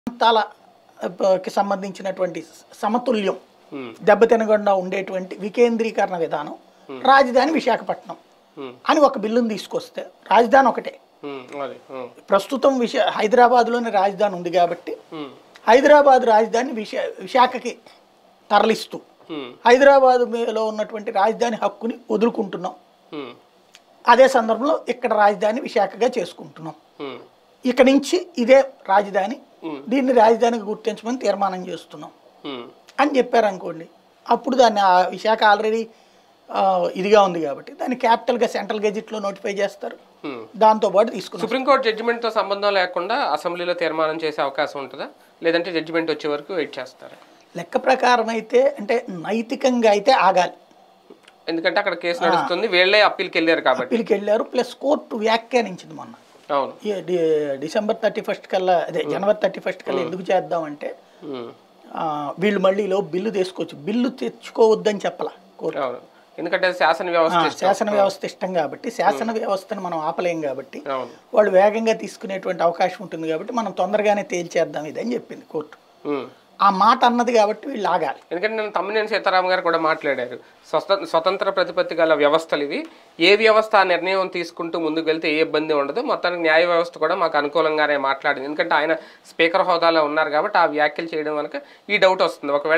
ప్రాంతాలకి సంబంధించినటువంటి సమతుల్యం దెబ్బతినకుండా ఉండేటువంటి వికేంద్రీకరణ విధానం రాజధాని విశాఖపట్నం అని ఒక బిల్లును తీసుకొస్తే రాజధాని ఒకటే. ప్రస్తుతం హైదరాబాద్లోని రాజధాని ఉంది కాబట్టి హైదరాబాద్ రాజధాని విశాఖకి తరలిస్తూ హైదరాబాద్లో ఉన్నటువంటి రాజధాని హక్కుని వదులుకుంటున్నాం. అదే సందర్భంలో ఇక్కడ రాజధాని విశాఖగా చేసుకుంటున్నాం. ఇక నుంచి ఇదే రాజధాని, దీన్ని రాజధానికి గుర్తించమని తీర్మానం చేస్తున్నాం అని చెప్పారు అనుకోండి. అప్పుడు దాన్ని విశాఖ ఆల్రెడీ ఇదిగా ఉంది కాబట్టి దాన్ని క్యాపిటల్గా సెంట్రల్ గెజిట్లో నోటిఫై చేస్తారు. దాంతోపాటు తీసుకున్నారు. సుప్రీంకోర్టు జడ్జిమెంట్తో సంబంధం లేకుండా అసెంబ్లీలో తీర్మానం చేసే అవకాశం ఉంటుందా, లేదంటే జడ్జిమెంట్ వచ్చే వరకు వెయిట్ చేస్తారా? లెక్క ప్రకారం అయితే అంటే నైతికంగా అయితే ఆగాలి. ఎందుకంటే అక్కడ కేసు నడుస్తుంది, వీళ్ళే అప్పీల్కి వెళ్ళారు కాబట్టి. అప్పీల్కి వెళ్ళారు, ప్లస్ కోర్టు వ్యాఖ్యానించింది మొన్న. అవును, డిసెంబర్ 31 కల్లా, అదే జనవరి 31 కల్లా ఎందుకు చేద్దామంటే వీళ్ళు మళ్ళీ బిల్లు తీసుకోవచ్చు, బిల్లు తెచ్చుకోవద్దని చెప్పాల కోర్టు. ఎందుకంటే శాసన వ్యవస్థ ఇష్టం కాబట్టి, శాసన వ్యవస్థను మనం ఆపలేం కాబట్టి వాళ్ళు వేగంగా తీసుకునేటువంటి అవకాశం ఉంటుంది కాబట్టి మనం తొందరగానే తేల్చేద్దాం ఇది అని చెప్పింది కోర్టు. ఆ మాట అన్నది కాబట్టి వీళ్ళు ఆగాలి. ఎందుకంటే నేను తమ్మినేని సీతారాం గారు కూడా మాట్లాడారు, స్వతంత్ర ప్రతిపత్తి గల వ్యవస్థలు ఇవి, ఏ వ్యవస్థ ఆ నిర్ణయం తీసుకుంటూ ముందుకు వెళ్తే ఏ ఇబ్బంది ఉండదు, మొత్తానికి న్యాయ వ్యవస్థ కూడా మాకు అనుకూలంగానే మాట్లాడింది. ఎందుకంటే ఆయన స్పీకర్ హోదాలో ఉన్నారు కాబట్టి ఆ వ్యాఖ్యలు చేయడం వల్ల ఈ డౌట్ వస్తుంది. ఒకవేళ